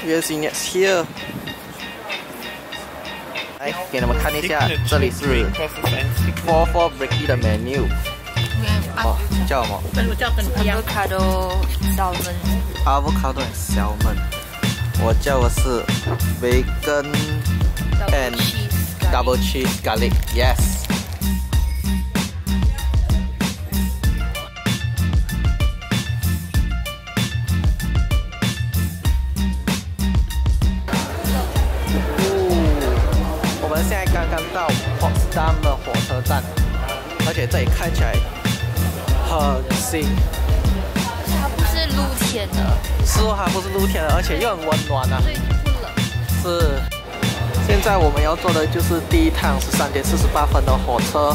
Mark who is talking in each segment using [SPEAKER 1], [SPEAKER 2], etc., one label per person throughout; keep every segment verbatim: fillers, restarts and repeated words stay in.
[SPEAKER 1] Using it here。来，给你们看一下，这里是 Four Four Bricky 的 menu。哦，叫什么
[SPEAKER 2] ？Avocado salmon。Avocado
[SPEAKER 1] and salmon。我叫的是 Bacon and double cheese garlic。Yes。 现在刚刚到 Potsdam 的火车站，而且这里看起来很新。
[SPEAKER 2] 它不是露天的。
[SPEAKER 1] 是哦，它不是露天的，而且又很温暖啊。
[SPEAKER 2] 所以不冷。
[SPEAKER 1] 是。现在我们要坐的就是第一趟十三点四十八分的火车。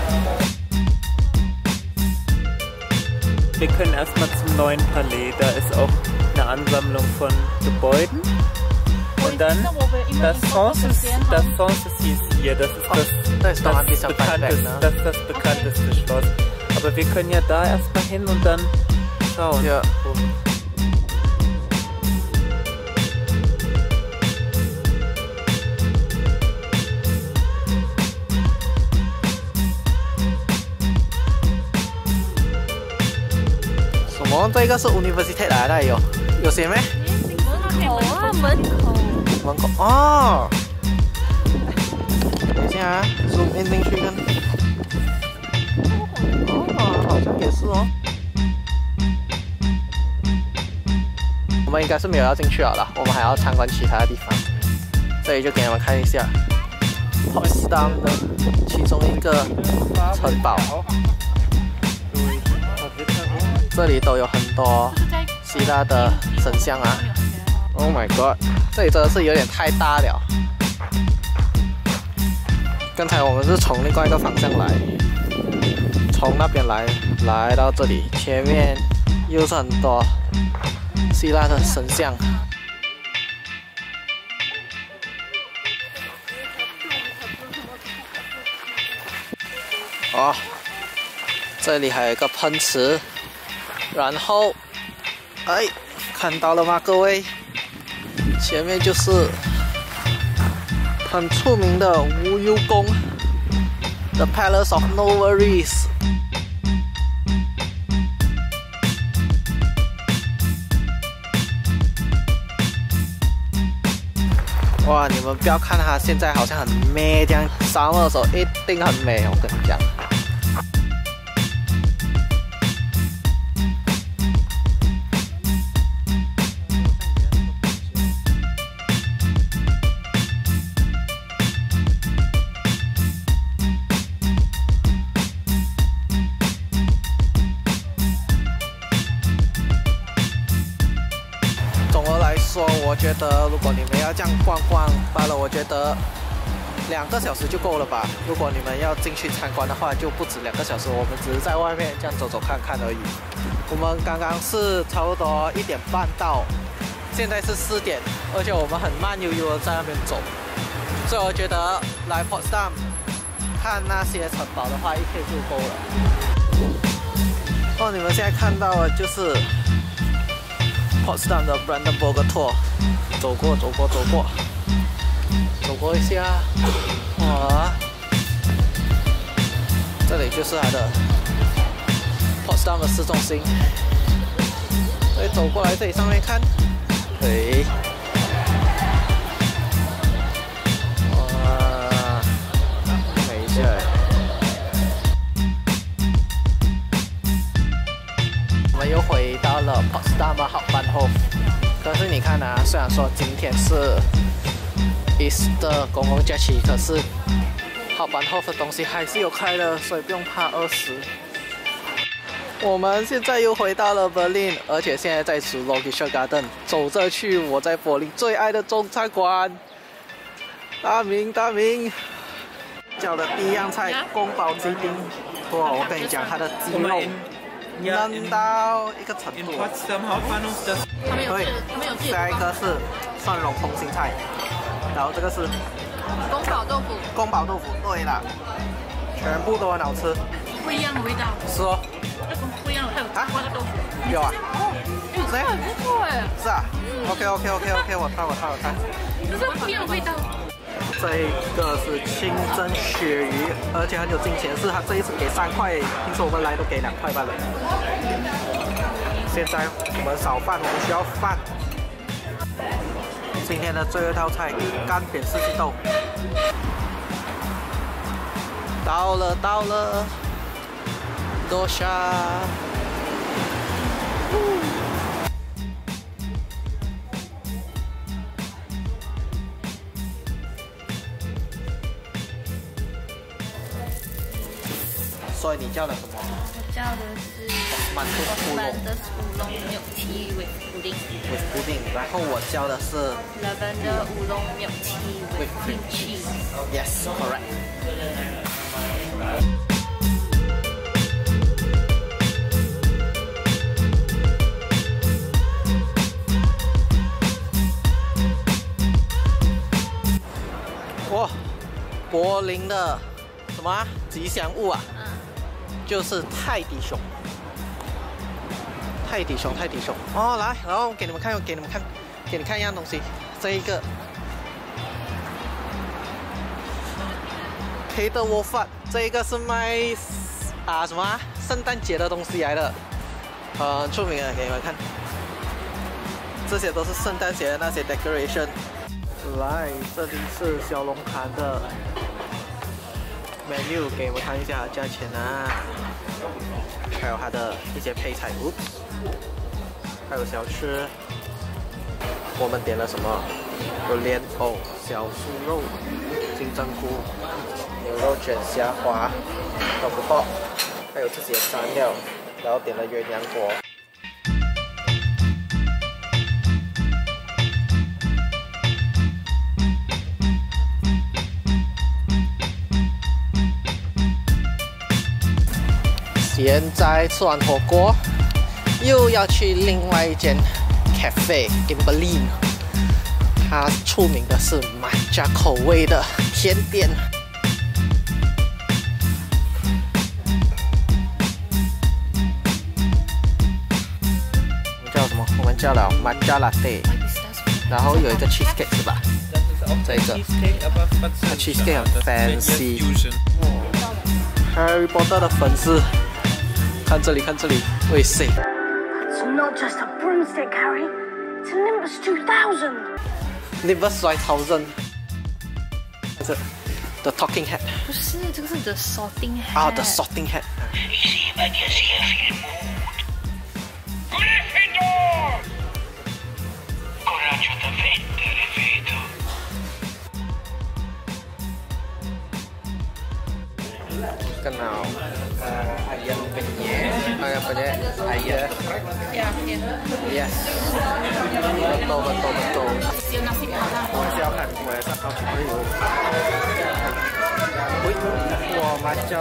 [SPEAKER 3] Wir können erstmal zum neuen Palais. Da ist auch eine Ansammlung von Gebäuden. Und dann das Sens ist, das Sens ist hier, das ist das, das, das, bekannteste, das, das bekannteste Schloss. Aber wir können ja da erstmal hin und dann schauen.
[SPEAKER 1] Ja.什么？这个是 University 来的有？有写没？
[SPEAKER 2] 门口啊，门口。
[SPEAKER 1] 门口哦，等一下啊 ，zoom in 进去看。哦，好像也是哦。我们应该是没有要进去了啦，我们还要参观其他的地方。这里就给你们看一下 Potsdam 的其中一个城堡。这里都有很多希腊的神像啊。 Oh my god！ 这里真的是有点太大了。刚才我们是从另外一个方向来，从那边来，来到这里，前面又是很多希腊的神像。哦，这里还有一个喷池，然后，哎，看到了吗，各位？ 前面就是很出名的无忧宫 ，The Palace of No Worries。哇，你们不要看它现在好像很美这样，沙漠的时候一定很美，我跟你讲。 说，我觉得如果你们要这样逛逛罢了，我觉得两个小时就够了吧。如果你们要进去参观的话，就不止两个小时。我们只是在外面这样走走看看而已。我们刚刚是差不多一点半到，现在是四点，而且我们很慢悠悠的在那边走，所以我觉得来 Potsdam 看那些城堡的话，一天就够了。哦，你们现在看到的就是 Potsdam 的 Brandenburger Tor， 走过走过走过，走过一下，哇，这里就是它的 Potsdam 的市中心。所以走过来这里上面看，哎，哇，美一下。我们又回到了 Potsdam Hauptbahnhof。可是你看啊，虽然说今天是 Easter 公共假期，可是 Hauptbahnhof 的东西还是有开的，所以不用怕饿死。我们现在又回到了 Berlin， 而且现在在 Zoologischer Garten 走着去我在柏林最爱的中餐馆。大明，大明，叫的第一样菜宫保鸡丁。哇，我跟你讲，它的鸡肉嫩到一个程度。对，下一个是蒜蓉空心菜，然后这个是
[SPEAKER 2] 宫保豆腐。
[SPEAKER 1] 宫保豆腐，对了，全部都很好吃。
[SPEAKER 2] 不一样的味道。
[SPEAKER 1] 是哦。
[SPEAKER 2] 那种不一样的，还有地瓜的豆腐。
[SPEAKER 1] 有啊。
[SPEAKER 2] 这还不错哎。
[SPEAKER 1] 是啊。OK OK OK OK， 我看我看我看。
[SPEAKER 2] 这是不一样的味道。
[SPEAKER 1] 这一个是清蒸鳕鱼，而且很有金钱，是他这一次给三块，听说我们来都给两块罢了。现在我们少饭，我们需要饭。今天的最后一道菜，干煸四季豆。到了到了，多沙。所以你叫的什么？
[SPEAKER 2] 我叫的是
[SPEAKER 1] 满的乌龙，
[SPEAKER 2] 的乌龙milk tea with pudding。
[SPEAKER 1] with pudding， 然后我叫的是
[SPEAKER 2] lavender 乌龙milk tea with cream cheese。
[SPEAKER 1] Yes, correct。哇，柏林的什么、啊、吉祥物啊？嗯，就是泰迪熊。泰迪熊，泰迪熊。哦，来，然后给你们看，给你们看，给你看一样东西。这一个黑的窝饭，这一个是卖啊什么、啊、圣诞节的东西来的，呃，很出名的，给你们看。这些都是圣诞节的那些 decoration。来，这里是小龙坎的 menu， 给你们看一下价钱啊，还有它的一些配菜，哦，还有小吃。我们点了什么？有莲藕、小酥肉、金针菇、牛肉卷虾滑、豆腐包，还有自己的蘸料，然后点了鸳鸯锅。现在吃完火锅，又要去另外一间 cafe in Berlin， 它出名的是满加口味的甜点。我们叫什么？我们叫了满加 latte， 然后有一个 cheesecake 是吧？这个 cheesecake 很 fancy。Harry Potter 的粉丝。看这里，看这里，喂塞
[SPEAKER 4] It's not just a broomstick, Harry. It's a Nimbus two thousand.
[SPEAKER 1] Nimbus two thousand. 这 The Talking Head.
[SPEAKER 2] 不是，这个是 The Sorting Head.
[SPEAKER 1] 啊 ，The Sorting Head. Kenal uh, ayam penyet, ayam penyet, ayam.
[SPEAKER 2] Ya, ya.
[SPEAKER 1] Yes. Betul, betul, betul.
[SPEAKER 2] 有 nasi padang。
[SPEAKER 1] 我是要看，我也是好朋友。喂，我macam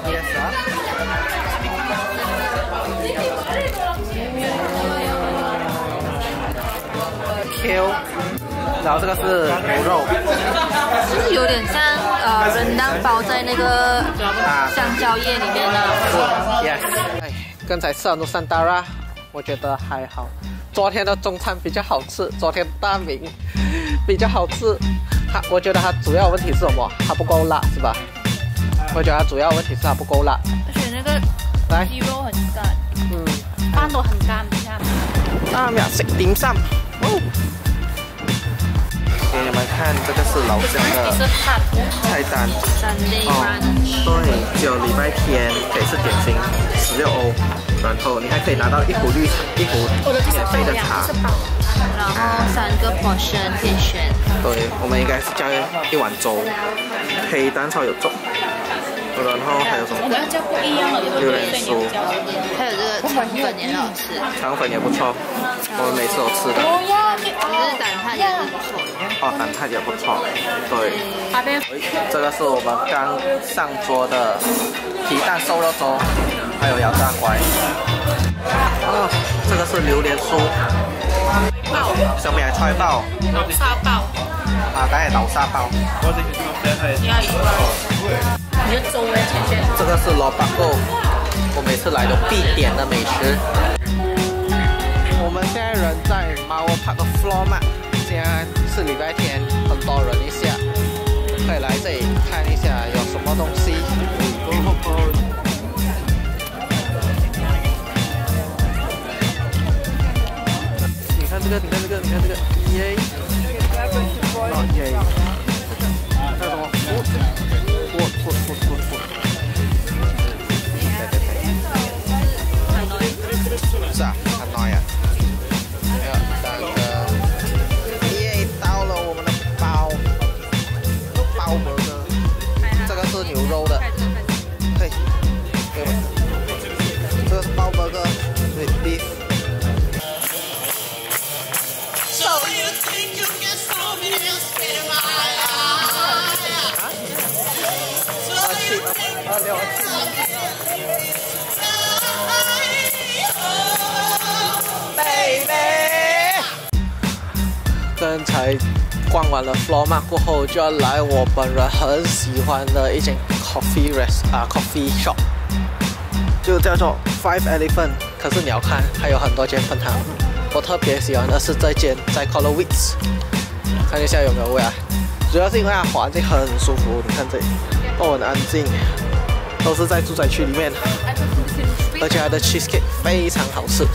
[SPEAKER 1] biasa。Q， 然后这个是牛肉。
[SPEAKER 2] 就是有点像呃人当包在那个香蕉叶里面的。
[SPEAKER 1] Yes。哎，刚才吃了诺山达拉，我觉得还好。昨天的中餐比较好吃，昨天大明比较好吃。它，我觉得它主要问题是什么？它不够辣，是吧？我觉得它主要问题是它不够辣。
[SPEAKER 2] 而且那个
[SPEAKER 1] 来，
[SPEAKER 2] 鸡肉很干，
[SPEAKER 1] 嗯，
[SPEAKER 2] 饭都很干，你看。
[SPEAKER 1] 大明食點心。哦。给你们看，这个是老乡的菜单。哦，对，只有礼拜天可以吃点心，十六欧，然后你还可以拿到一壶绿茶，一壶免费的茶。
[SPEAKER 2] 然后三个 portion 可以选。
[SPEAKER 1] 对，我们应该是加一碗粥，黑蛋炒有粥。然后还有什么？榴莲酥，
[SPEAKER 2] 还有这个肠粉也很好吃。
[SPEAKER 1] 肠粉也不错，我们每次都吃的。
[SPEAKER 2] 只是蛋挞也是不错。
[SPEAKER 1] 哦，蛋挞也不错，对。这个是我们刚上桌的皮蛋瘦肉粥，还有羊炸乖。哦，这个是榴莲酥。上面係菜包。豆沙包。啊，梗係豆沙包。你要一個。你就粥嘅，這個是蘿蔔糕， 每次来都必点的美食。我们现在人在马沃帕的 Floor Mart， 现在是礼拜天，很多人一下，可以来这里看一下有什么东西。你看这个，你看这个，你看这个，耶！哦耶！还有什么 ？food，food，food，food，food，food。对对对。是啊，很暖呀。还有那个，耶！到了我们的包包burger，这个是牛肉的，嘿，对吧？这个是包 burger with beef。 刚才逛完了 Floor Mart 过后，就要来我本人很喜欢的一间 coffee rest 啊 coffee shop， 就叫做 Five Elephant。可是你要看，还有很多间分行。我特别喜欢的是这间在 Colorwitz， 看一下有没有位啊。主要是因为它环境很舒服，你看这里，都很安静，都是在住宅区里面，而且它的 cheesecake 非常好吃。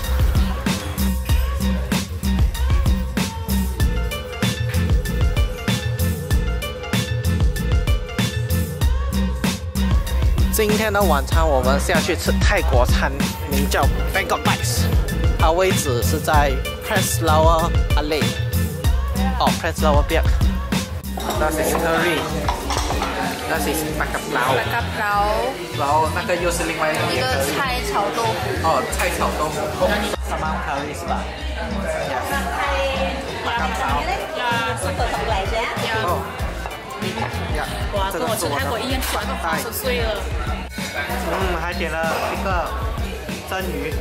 [SPEAKER 1] 今天的晚餐我们下去吃泰国餐，名叫 Bangkok Bites， 它位置是在 Pressflower Alley， 哦 Pressflower Park。那是 curry， 那是八嘎捞，
[SPEAKER 2] 八嘎捞，
[SPEAKER 1] 然后那个又是另外一个
[SPEAKER 2] 一个菜炒豆腐。
[SPEAKER 1] 哦，菜炒豆腐。什么 curry 是吧？八嘎捞。
[SPEAKER 5] 呀，十个十来噻。
[SPEAKER 1] 哦。
[SPEAKER 5] 哇，跟我吃泰国一样，吃完都八十岁了。
[SPEAKER 3] 嗯，还点了一个蒸鱼，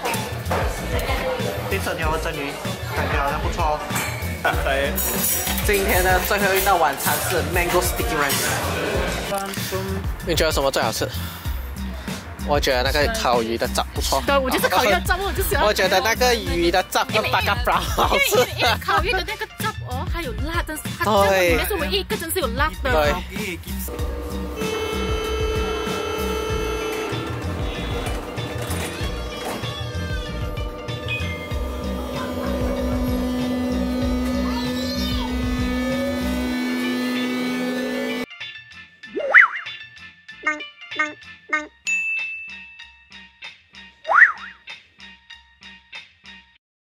[SPEAKER 3] 第整条的蒸鱼，感觉好像不错哦。对。
[SPEAKER 1] 今天的最后一道晚餐是 Mango Sticky Rice。你觉得什么最好吃？我觉得那个烤鱼的汁不错。
[SPEAKER 5] 对，我就是烤鱼的汁，我就喜欢。
[SPEAKER 1] 我觉得那个鱼的汁跟八嘎煲好吃。
[SPEAKER 5] 因为因为烤鱼的那个汁哦，它有辣，但是它这个里面是唯一一个真是有辣的。
[SPEAKER 1] 对。
[SPEAKER 4] Bang, bang, bang.